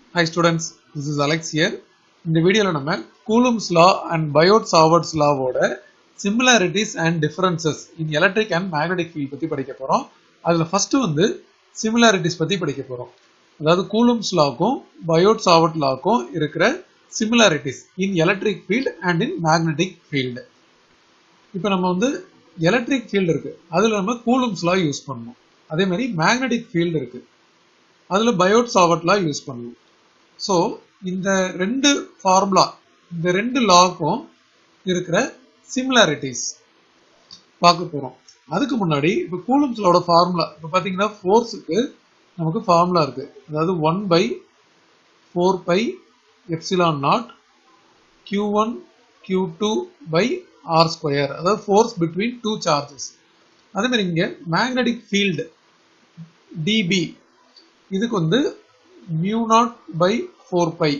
Hi students, this is Alex here. In the video நம்ம Coulomb's law and Biot Savart's law ஓட similarities and differences in electric and magnetic field பத்தி படிக்க போறோம். அதுல first வந்து similarities பத்தி படிக்க போறோம். அதாவது Coulomb's lawக்கும் Biot Savart lawக்கும் இருக்கிற similarities in electric field and in magnetic field. இப்போ நம்ம வந்து electric field இருக்கு. அதுல நம்ம Coulomb's law யூஸ் பண்ணணும். அதே மாதிரி magnetic field இருக்கு. அதுல Biot Savart law யூஸ் பண்ணணும். So, இந்த ரெண்டு ஃபார்முலா இந்த ரெண்டு லாக்கும் இருக்கிற சிமிலாரிட்டிஸ் பார்க்க போறோம். அதுக்கு முன்னாடி இப்போ கூலம்ஸ் லாவோட ஃபார்முலா இப்போ பாத்தீங்கன்னா ஃபோர்ஸுக்கு நமக்கு ஃபார்முலா இருக்கு. அதாவது 1/4 pi epsilon naught q1 q2 by r square. அதாவது ஃபோர்ஸ் between two charges. அதே மாதிரி இங்க மேக்னெட்டிக் ஃபீல்டு dB இதுக்கு வந்து mu naught by 4 pi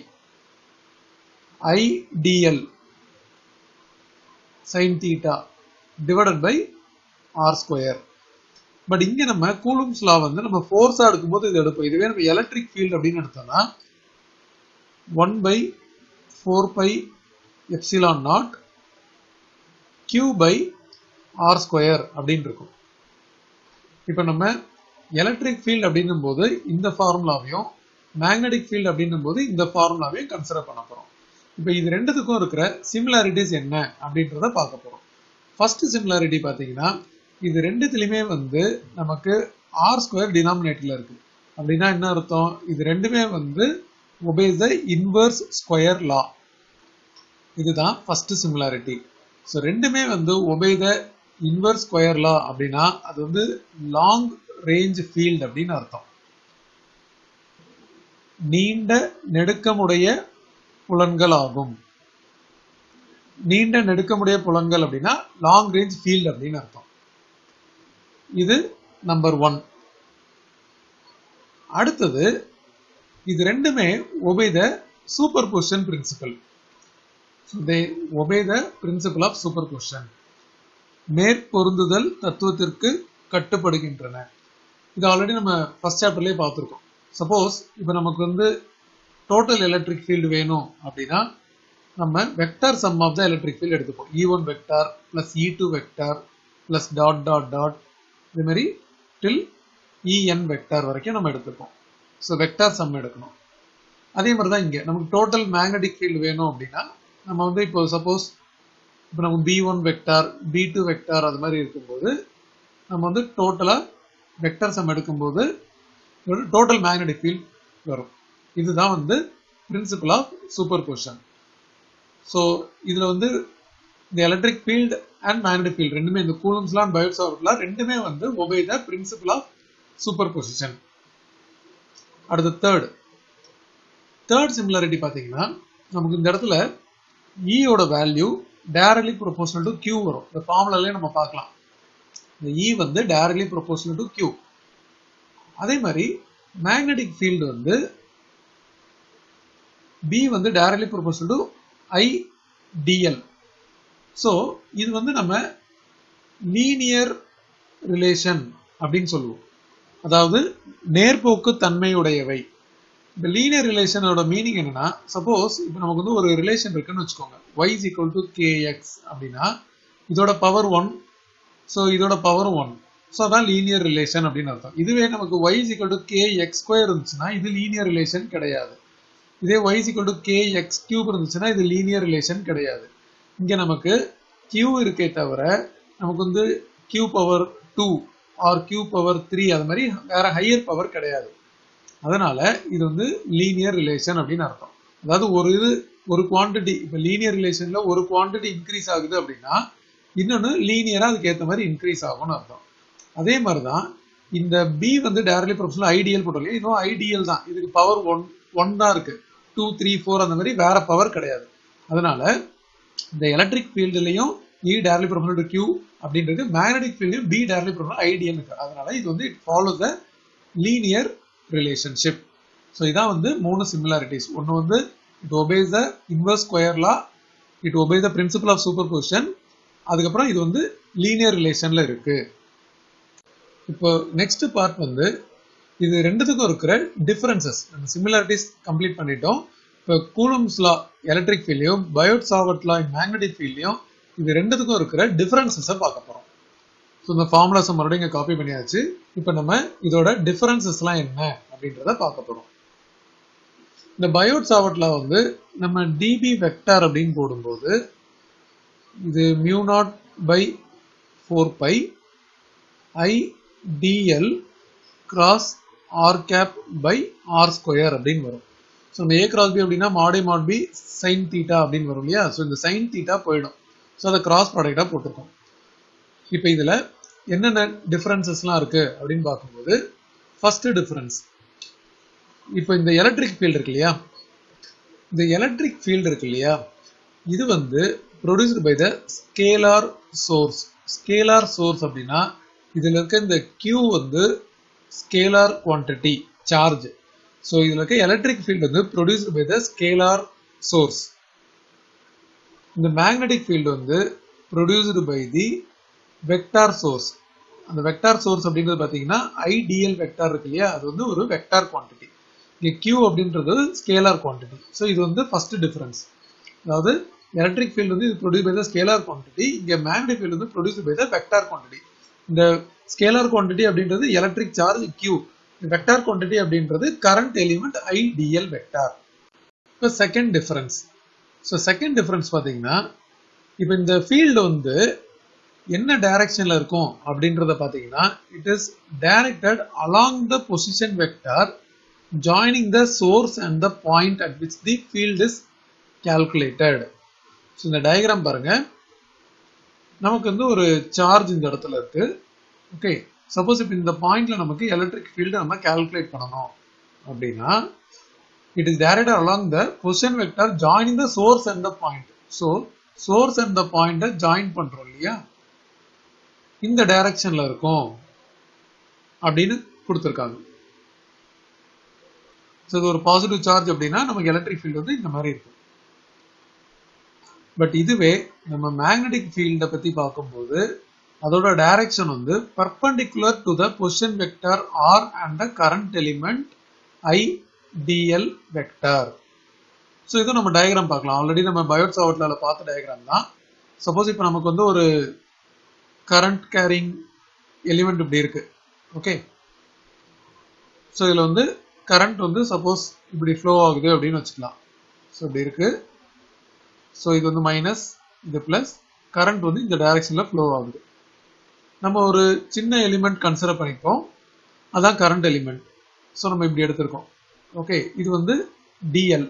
I dl sin theta divided by r square. But இங்க நம்ம கூலம்ஸ் லா வந்து நம்ம ஃபோர்ஸா எடுக்கும்போது இது எடுப்போம். இதுவே நம்ம எலக்ட்ரிக் ஃபீல்ட் அப்படின்னு எடுத்தோம்னா 1/4 pi epsilon naught q by r square அப்படின்னு இருக்கும். இப்போ நம்ம எலக்ட்ரிக் ஃபீல்ட் அப்படின்னும் போது இந்த ஃபார்முலாவையும் மேக்னெட்டிக் ஃபீல்ட் அப்படின்னும் போது இந்த ஃபார்முலாவையும் கன்சிடர் பண்ண போறோம். இப்போ இது ரெண்டுத்துக்கும் இருக்கிற சிமிலாரிட்டிஸ் என்ன அப்படின்றத பார்க்க போறோம். ஃபர்ஸ்ட் சிமிலாரிட்டி பாத்தீங்கன்னா இது ரெண்டுத்துலயுமே வந்து நமக்கு ஆர் ஸ்கொயர் டினாமினேட்டர்ல இருக்கு. அப்படின்னா என்ன அர்த்தம்? இது ரெண்டுமே வந்து obeys the inverse square law. இதுதான் ஃபர்ஸ்ட் சிமிலாரிட்டி. ஸோ ரெண்டுமே வந்து obey the inverse square law அப்படின்னா அது வந்து லாங் ரேஞ்ச் ஃபீல்ட் அப்படின்னு அர்த்தம். நீண்ட நெடுக்கமுடைய புலன்கள் ஆகும். நீண்ட நெடுக்கமுடைய புலன்கள் அப்படின்னா லாங் ரேஞ்ச் ஃபீல்ட் அப்படின்னு அர்த்தம். இது நம்பர் 1. அடுத்தது இது ரெண்டுமே obey the superposition principle. So they obey the principle of superposition. மேற்பொருந்துதல் தத்துவத்திற்கு கட்டுப்படுகின்றன. இது ஆல்ரெடி நம்ம ஃபர்ஸ்ட் சாப்டர்லயே பார்த்துருக்கோம். சப்போஸ் இப்போ நமக்கு வந்து டோட்டல் எலக்ட்ரிக் ஃபீல்டு வேணும் அப்படின்னா நம்ம vector sum of the electric field எடுத்துப்போம். E1 vector plus E2 vector plus dot dot dot இது மாதிரி டில் En வெக்டார் வரைக்கும் நம்ம எடுத்துப்போம். ஸோ வெக்டார் சம் எடுக்கணும். அதே மாதிரி தான் இங்கே நமக்கு டோட்டல் மேக்னெட்டிக் ஃபீல்டு வேணும் அப்படின்னா நம்ம வந்து இப்போ சப்போஸ் இப்போ நமக்கு B1 வெக்டார் B2 வெக்டார் அது மாதிரி இருக்கும்போது நம்ம வந்து டோட்டலாக வெக்டார் சம் எடுக்கும்போது டோட்டல் மேக்னெட்டிக் ஃபீல்ட் வரும். இதுதான் வந்து பிரின்சிபல் ஆஃப் சூப்பர்பொசிஷன். ஸோ இதுல வந்து இந்த electric field and magnetic field ரெண்டுமே இந்த Coulomb's law and Biot Savart law ரெண்டுமே வந்து obey the principle of superposition. அடுத்து தேர்ட் சிமிலாரிட்டி பாத்தீங்கன்னா நமக்கு இந்த இடத்துல E ஓட value directly proportional to Q வரும். இந்த ஃபார்முலாலே நம்ம பார்க்கலாம். இந்த E வந்து டைரக்ட்லி ப்ரொபோஷனல் டு Q. அதே மாதிரி மேக்னெட்டிக் ஃபீல்டு வந்து B வந்து directly proportional to I dl. So இது வந்து நம்ம லீனியர் ரிலேஷன் அப்படின்னு சொல்லுவோம். அதாவது நேர்போக்கு தன்மையுடையவை. இந்த லீனியர் ரிலேஷனோட மீனிங் என்னன்னா சப்போஸ் இப்போ நமக்கு வந்து ஒரு ரிலேஷன் இருக்குன்னு வச்சுக்கோங்க. y is equal to kx அப்படின்னா இதோட பவர் 1, ஸோ இதோட பவர் 1. ஸோ அதான் லீனியர் ரிலேஷன் அப்படின்னு அர்த்தம். இதுவே நமக்கு y is equal to kx square இருந்துச்சுன்னா இது லீனியர் ரிலேஷன் கிடையாது. இதே y is equal to kx cube இருந்துச்சுன்னா இது லீனியர் ரிலேஷன் கிடையாது. இங்க நமக்கு q இருக்கே தவிர நமக்கு வந்து q power 2 or q power 3 அது மாதிரி வேற ஹையர் பவர் கிடையாது. அதனால இது வந்து லீனியர் ரிலேஷன் அப்படின்னு அர்த்தம். அதாவது ஒரு குவான்டிட்டி இப்போ லீனியர் ரிலேஷன்ல ஒரு குவான்டிட்டி இன்க்ரீஸ் ஆகுது அப்படின்னா இன்னொன்னு லீனியரா அதுக்கு ஏற்ற மாதிரி இன்க்ரீஸ் ஆகும்னு அர்த்தம். அதே மாதிரிதான் இந்த B வந்து டைரக்ட்லி ப்ரொபோஷனல் ஐடியல் போட்டோம். இதுவும் ஐடியல் தான். இதுக்கு பவர் 1 தான் இருக்கு. 2, 3, 4 அந்த மாதிரி வேற பவர் கிடையாது. அதனால இந்த எலக்ட்ரிக் ஃபீல்டுலயும் E directly proportional to Q அப்படின்றது, மேக்னெட்டிக் ஃபீல்ட்லயும் B டைரக்ட்லி ப்ரொபோஷனல் ஐடியல் இருக்கு. அதனால இது வந்து it follows the linear relationship. So இதான் வந்து 3 சிமிலாரிட்டிஸ். ஒன்று வந்து it obeys the inverse square law, it obeys the principle of superposition. அதுக்கப்புறம் இது வந்து லீனியர் ரிலேஷன்ல இருக்கு. இப்போ நெக்ஸ்ட் பார்ட் வந்து இது ரெண்டுத்துக்கும் இருக்கிற டிஃபரன்சஸ். நம்ம சிமிலாரிட்டிஸ் கம்ப்ளீட் பண்ணிட்டோம். இப்போ கூலம்ஸ் லா எலக்ட்ரிக் ஃபீல்ட்லையும் பயோட் சாவர்ட் லா மேக்னெட்டிக் ஃபீல்ட்லையும் இது ரெண்டுத்துக்கும் இருக்கிற டிஃபரன்சஸை பார்க்க போறோம். ஸோ இந்த ஃபார்முலாஸை மறுபடியும் இங்கே காப்பி பண்ணியாச்சு. இப்போ நம்ம இதோட டிஃபரன்சஸ்லாம் என்ன அப்படின்றத பார்க்க போறோம். இந்த பயோட் சாவர்ட் லா வந்து நம்ம டிபி வெக்டார் அப்படின்னு போடும்போது இது μ0/4π I dl cross r cap by r square அப்படின்னு வரும். ஸோ இந்த a cross b அப்படின்னா mod a mod b sin theta அப்படின்னு வரும் இல்லையா? ஸோ இந்த sin theta போயிடும். ஸோ அதை கிராஸ் ப்ராடக்டாக போட்டிருக்கோம். இப்போ இதில் என்னென்ன டிஃபரன்சஸ்லாம் இருக்கு அப்படின்னு பார்க்கும்போது ஃபர்ஸ்ட் டிஃபரன்ஸ், இப்போ இந்த எலக்ட்ரிக் ஃபீல்டு இருக்கு இல்லையா, இந்த எலக்ட்ரிக் ஃபீல்டு இருக்கு இல்லையா, இது வந்து produced by the scalar source. Scalar source அப்படின்னா இதில் இருக்க இந்த Q வந்து ஸ்கேலார் குவான்டிட்டி சார்ஜ். ஸோ இதில் இருக்க எலக்ட்ரிக் ஃபீல்டு வந்து produced by the scalar source. இந்த மேக்னெட்டிக் ஃபீல்டு வந்து produced by the vector source. அந்த வெக்டார் சோர்ஸ் அப்படின்றது பார்த்தீங்கன்னா ஐடிஎல் வெக்டார் இருக்கு இல்லையா, அது வந்து ஒரு வெக்டார் குவான்டிட்டி. இங்கே Q அப்படின்றது ஸ்கேலார் குவான்டிட்டி. ஸோ இது வந்து ஃபர்ஸ்ட் டிஃபரன்ஸ். அதாவது எலக்ட்ரிக் ஃபீல்டு வந்து இது produce by the scalar quantity, இங்கே மேக்னெட்டிக் ஃபீல்டு வந்து produce by the vector quantity. இந்த ஸ்கேலார் குவான்டிட்டி அப்படின்றது electric charge Q, vector quantity அப்படின்றது கரண்ட் எலிமெண்ட் ஐடிஎல் வெக்டார். இப்போ second difference. So second difference பார்த்தீங்கன்னா இப்போ இந்த ஃபீல்டு வந்து என்ன டைரக்ஷன்ல இருக்கும் அப்படின்றத பார்த்தீங்கன்னா it is directed along the position vector joining the source and the point at which the field is calculated. So இந்த டயக்ராம் பாருங்க, நமக்கு வந்து ஒரு சார்ஜ் இந்த இடத்துல இருக்கு. ஓகே, சப்போஸ் இப்போ இந்த பாயிண்ட்ல நமக்கு எலக்ட்ரிக் ஃபீல்டு நம்ம கால்குலேட் பண்ணணும் அப்படின்னா it is directed along the position vector joining the source and the point. So source and the பாயிண்ட்டை ஜாயின் பண்றோம் இல்லையா, இந்த டைரக்ஷன்ல இருக்கும் அப்படின்னு கொடுத்துருக்காங்க. ஸோ இது ஒரு பாசிட்டிவ் சார்ஜ் அப்படின்னா நமக்கு எலக்ட்ரிக் ஃபீல்டு வந்து இந்த மாதிரி இருக்கும். பட் இதுவே நம்ம மேக்னெட்டிக் ஃபீல்டை பத்தி பார்க்கும்போது அதோட டைரக்ஷன் வந்து perpendicular to the position vector R and the current element I dl vector. So இது நம்ம டயக்ராம் பார்க்கலாம். ஆல்ரெடி நம்ம பயோட் சாவர்ட் லால பார்த்த டயக்ராம் தான். சப்போஸ் இப்போ நமக்கு வந்து ஒரு கரண்ட் கேரிங் எலிமெண்ட் இப்படி இருக்கு. ஓகே, ஸோ இதில் வந்து கரண்ட் வந்து சப்போஸ் இப்படி ஃப்ளோ ஆகுது அப்படின்னு வச்சுக்கலாம். ஸோ இப்படி இருக்கு. ஸோ இது வந்து மைனஸ், இது பிளஸ், கரண்ட் வந்து இந்த டைரக்ஷன்ல ஃப்ளோ ஆகுது. நம்ம ஒரு சின்ன எலிமெண்ட் கன்சிடர் பண்ணிப்போம், அதான் கரண்ட் எலிமெண்ட். ஸோ நம்ம இப்படி எடுத்திருக்கோம். ஓகே, இது வந்து டிஎல்.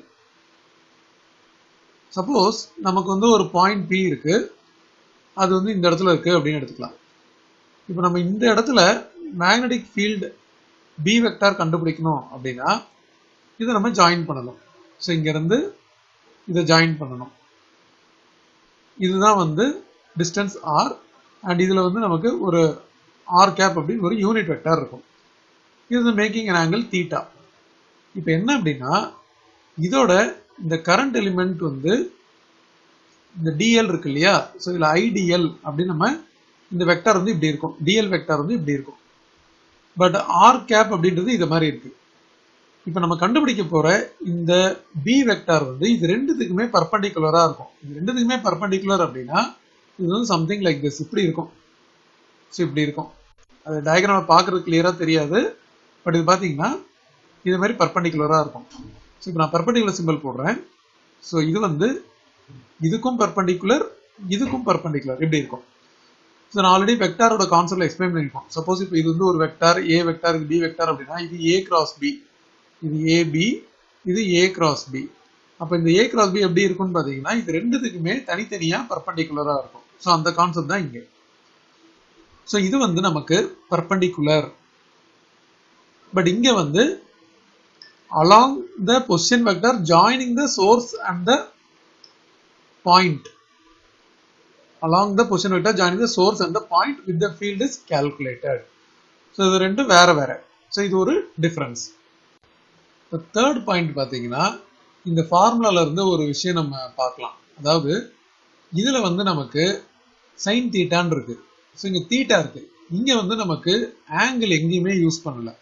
சப்போஸ் நமக்கு வந்து ஒரு பாயிண்ட் பி இருக்கு, அது வந்து இந்த இடத்துல இருக்கு அப்படின்னு எடுத்துக்கலாம். இப்போ நம்ம இந்த இடத்துல மேக்னெட்டிக் ஃபீல்டு பி வெக்டார் கண்டுபிடிக்கணும் அப்படின்னா இதை நம்ம ஜாயின் பண்ணணும். ஸோ இங்க இருந்து இதை ஜாயின் பண்ணணும். இதுதான் வந்து டிஸ்டன்ஸ் ஆர் அண்ட் இதுல வந்து நமக்கு ஒரு ஆர் கேப் அப்படின்னு ஒரு யூனிட் வெக்டார் இருக்கும். இது மேக்கிங் an angle தீட்டா. இப்போ என்ன அப்படின்னா இதோட இந்த கரண்ட் எலிமெண்ட் வந்து இந்த டிஎல் இருக்கு இல்லையா, ஸோ இதுல ஐடிஎல் அப்படின்னு நம்ம இந்த வெக்டார் வந்து இப்படி இருக்கும், டிஎல் வெக்டார் வந்து இப்படி இருக்கும். பட் ஆர் கேப் அப்படின்றது இது மாதிரி இருக்கு. இப்போ நம்ம கண்டுபிடிக்க போற இந்த பி வெக்டார் வந்து இது ரெண்டுத்துக்குமே பர்பெண்டிகுலரா இருக்கும். இது ரெண்டுத்துக்குமே பர்பெண்டிகுலர் அப்படின்னா இது வந்து சம்திங் லைக் திஸ், இப்படி இருக்கும். ஸோ இப்படி இருக்கும். அது டயக்ராமை பார்க்கறது கிளியரா தெரியாது, பட் இது பார்த்தீங்கன்னா இது மாதிரி பர்பெண்டிகுலரா இருக்கும். ஸோ இப்போ நான் பர்பெண்டிகுலர் சிம்பிள் போடுறேன். ஸோ இது வந்து இதுக்கும் பர்பெண்டிகுலர், இதுக்கும் பர்பெண்டிகுலர் இப்படி இருக்கும். ஸோ நான் ஆல்ரெடி வெக்டாரோட கான்செப்ட்ல எக்ஸ்பிளைன் பண்ணிருக்கோம். சப்போஸ் இப்போ இது வந்து ஒரு வெக்டார் ஏ வெக்டார், இது பி வெக்டார் அப்படின்னா இது ஏ கிராஸ் பி, இது ஏபி, இது ஏ கிராஸ் பி. அப்போ இந்த ஏ கிராஸ் பி எப்படி இருக்கும்னு பார்த்தீங்கன்னா இது ரெண்டுத்துக்குமே தனித்தனியா பர்பெண்டிகுலரா இருக்கும். ஸோ அந்த கான்செப்ட் தான் இங்கே. ஸோ இது வந்து நமக்கு பர்பெண்டிகுலர். பட் இங்க வந்து along the position vector joining the source and the point. Along the position vector joining the source and the point with the field is calculated. So இது ரெண்டு வேற வேற. So இது ஒரு டிஃபரன்ஸ். The third point பாத்தீங்கன்னா இந்த ஃபார்முலால இருந்து ஒரு விஷயம் நம்ம பார்க்கலாம். அதாவது இதுல வந்து நமக்கு sin தீட்டான்னு இருக்கு. ஸோ இங்க தீட்டா இருக்கு. இங்க வந்து நமக்கு ஆங்கிள் எங்கேயுமே யூஸ் பண்ணல.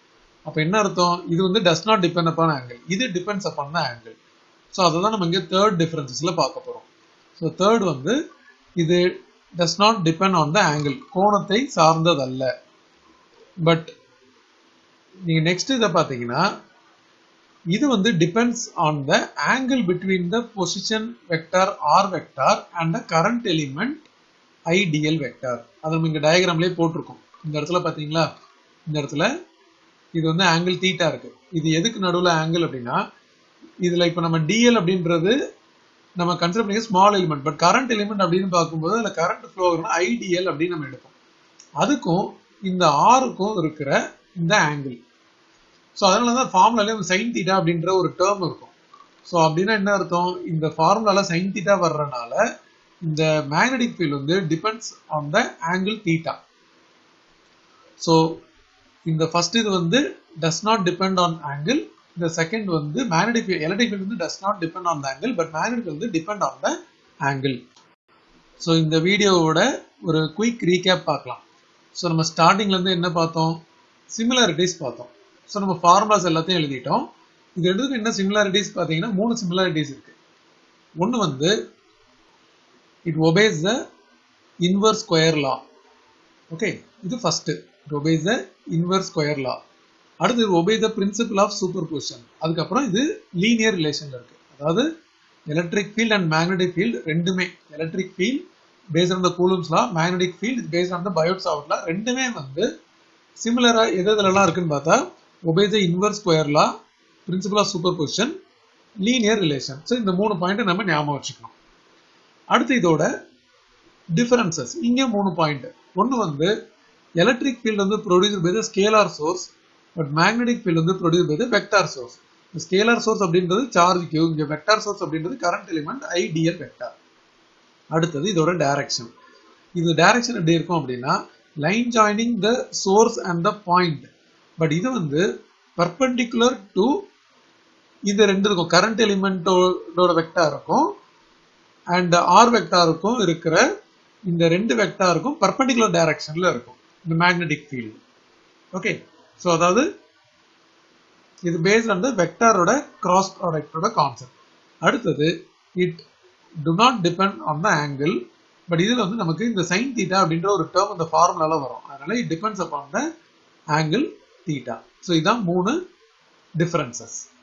அப்ப என்ன அர்த்தம்? இது வந்து does not depend upon angle. இது depends upon the angle. So அதுதான் நம்ம இங்க third differencesல பார்க்க போறோம். So third வந்து இது does not depend on the angle. கோணத்தை சார்ந்ததல்ல. பட் நீங்க நெக்ஸ்ட் இத பாத்தீங்கன்னா இது வந்து depends on the angle between the position vector r vector and the current element I dl vector. அது நம்ம இங்க டயகிராம்லயே போட்டுருக்கோம். இந்த இடத்துல பாத்தீங்களா? இந்த இடத்துல இது வந்து ஆங்கிள் தீட்டா இருக்கு. இது எதுக்கு நடுவுல ஆங்கிள் அப்படின்னா இதுல இப்ப நம்ம dl அப்படின்றது நம்ம கன்சிடர் பண்ணி small element. But current element அப்படின்னு பார்க்கும்போது அதுல கரண்ட் ஃப்ளோ ஆகுதுன்னா IDL அப்படின்னு நம்ம எடுப்போம். அதுக்கும் இந்த ஆருக்கும் இருக்கிற இந்த ஆங்கிள். ஸோ அதனாலதான் ஃபார்முலால சைன் தீட்டா அப்படின்ற ஒரு டேர்ம் இருக்கும். ஸோ அப்படின்னா என்ன அர்த்தம்? இந்த ஃபார்முலால சைன் தீட்டா வர்றதுனால இந்த மேக்னெட்டிக் ஃபீல்ட் வந்து depends on the angle theta. So இந்த ஃபர்ஸ்ட் இது வந்து does not depend on angle. இந்த செகண்ட் வந்து magnetic field, electric field வந்து does not depend on the angle, but magnetic field வந்து depend on the angle. So இந்த வீடியோவோட ஒரு குயிக் ரீகேப் பார்க்கலாம். ஸோ நம்ம ஸ்டார்டிங்ல இருந்து என்ன பார்த்தோம்? சிமிலாரிட்டிஸ் பார்த்தோம். ஸோ நம்ம ஃபார்முலாஸ் எல்லாத்தையும் எழுதிட்டோம். இது ரெண்டுக்கும் என்ன சிமிலாரிட்டிஸ் பார்த்தீங்கன்னா 3 சிமிலாரிட்டிஸ் இருக்கு. ஒன்று வந்து it obeys the inverse square law. Okay, இது first. It obeys the inverse square law. அடுத்து obey the principle of superposition. அதுக்கப்புறம் இது லீனியர் ரிலேஷன்ல இருக்கு. அதாவது electric field and magnetic field ரெண்டுமே, electric field based on the Coulomb's law, magnetic field based on the Biot Savart law, ரெண்டுமே வந்து சிமிலரா எதுலலாம் இருக்குன்னு பார்த்தா obey the inverse square law, principle of superposition, linear relation. So இந்த 3 point நம்ம ஞாபகம் வச்சுக்கணும். அடுத்து இதோட டிஃபரன்சஸ் இங்க 3 பாயிண்ட். ஒன்னு வந்து எலக்ட்ரிக் ஃபீல்ட் வந்து produced by the scalar source, but magnetic field வந்து produce by the vector source. Scalar source அப்படின்றது சார்ஜ் கியூ, இங்க வெக்டார் சோர்ஸ் அப்படின்றது கரண்ட் எலிமெண்ட் IDL வெக்டார். அடுத்தது இதோட டைரக்ஷன். இது டைரக்ஷன் எப்படி இருக்கும் அப்படின்னா line joining the source and the point. But இது வந்து பர்பெண்டிகுலர் டு இது ரெண்டு இருக்கும், கரண்ட் எலிமெண்டோட வெக்டாருக்கும் அண்ட் ஆர் வெக்டாருக்கும் இருக்கிற இந்த ரெண்டு வெக்டாருக்கும் பர்பெண்டிகுலர் டைரக்ஷன்ல இருக்கும் இந்த மேக்னெட்டிக் ஃபீல்ட். ஓகே, ஸோ அதாவது இது பேஸ்ட் ஆன் த வெக்டாரோட கிராஸ் ப்ராடக்டோட கான்செப்ட். அடுத்தது it do not depend on the angle. But இதுல வந்து நமக்கு இந்த சைன் தீட்டா அப்படின்ற ஒரு டேர்ம் இந்த ஃபார்முலால வரும். அதனால it depends upon the angle theta. So இதான் 3 டிஃபரன்சஸ்.